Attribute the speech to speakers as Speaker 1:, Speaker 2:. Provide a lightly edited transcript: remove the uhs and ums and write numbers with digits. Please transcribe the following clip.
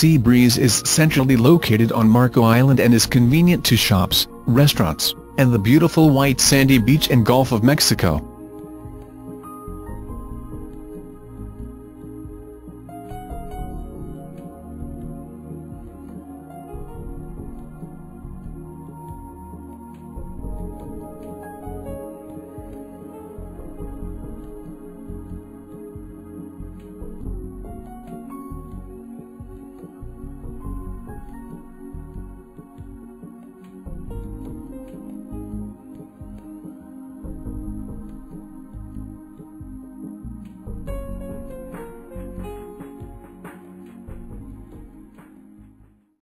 Speaker 1: Seabreeze is centrally located on Marco Island and is convenient to shops, restaurants, and the beautiful white sandy beach and Gulf of Mexico.